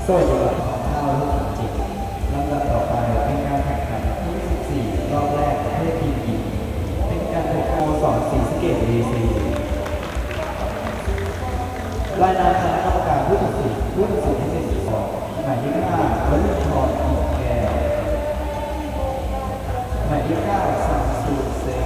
สวัสดีครับของข้าวลูกจิตลำดับต่อไปเป็นการแข่งขันที่14รอบแรกประเภททีมหญิงเป็นการแข่งขันสอนศรีสะเกษดีรายนามคณะกรรมการผู้ตัดสินที่เป็นหมายเลข5วลินทรอินแก้วหมายเลข9สังสุเซ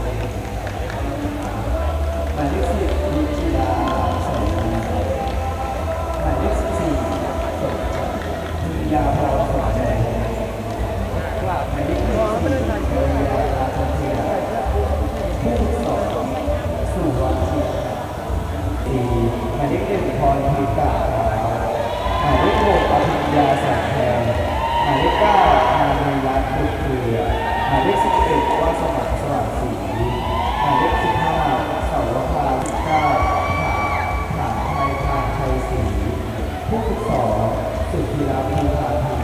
หมายเลข10ลิจิดาแสงหมายเลข14สมจักรยาพรสมแดงหมายเลข24เรียราชเทียผู้ฝึกสอนสุวรรณจิตหมายเลข1พรพิกาหมายเลข6อภิญญาแสงแทนหมายเลข9นานีรัตน์บุตรเครือหมายเลข11วาสนาสว่างศรีหมายเลข15เสาวภาฐานไทยทานชัยศรีผู้ฝึกสอนสุธีราภูพาธี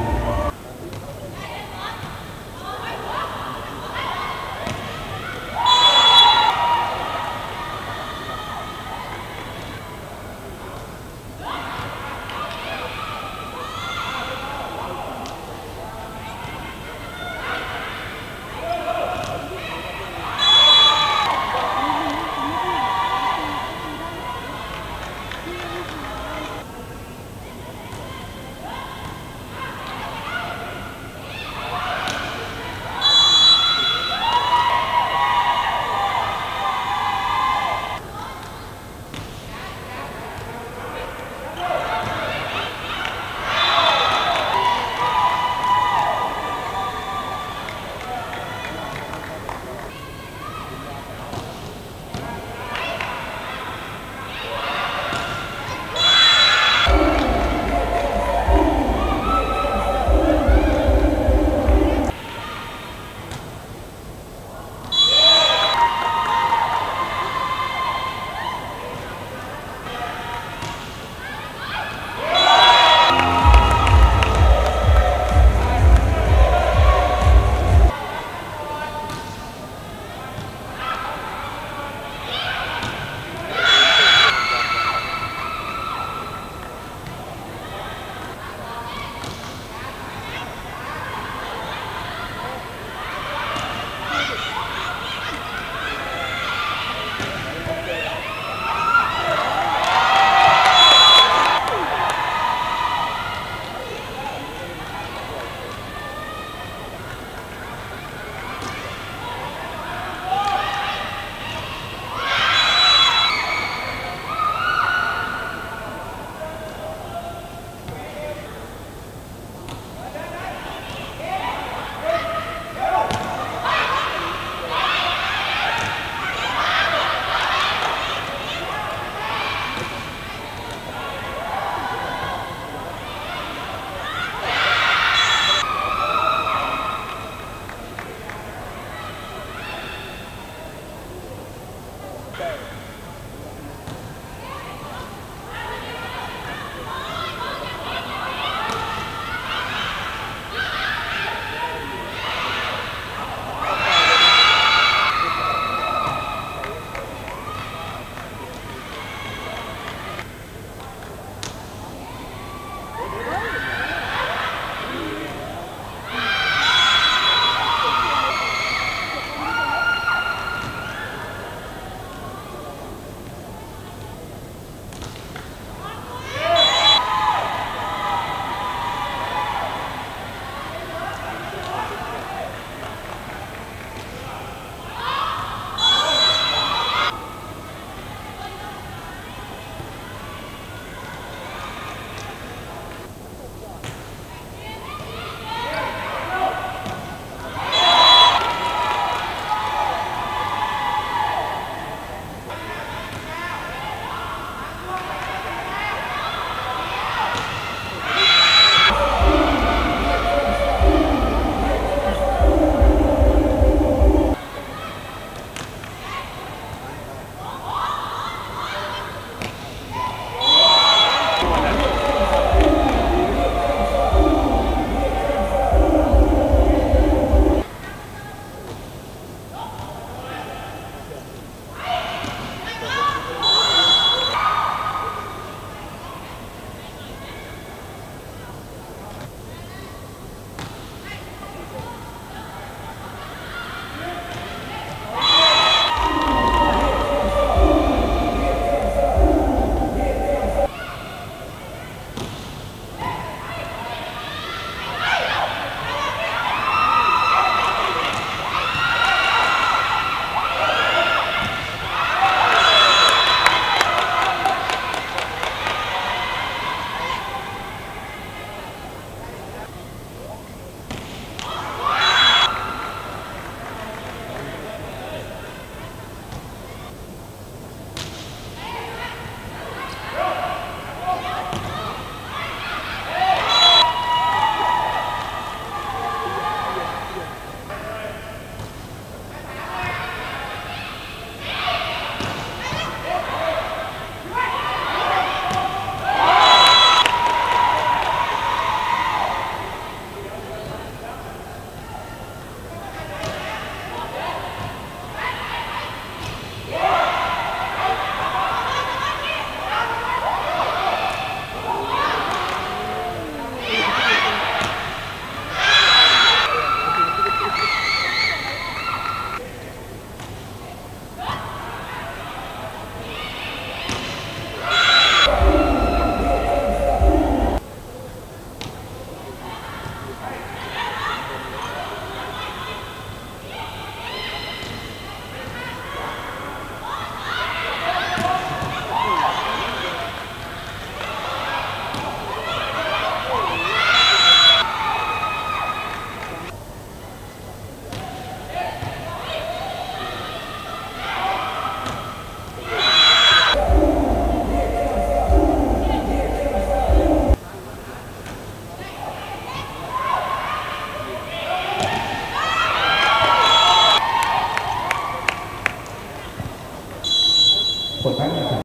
ผลการแข่งขัน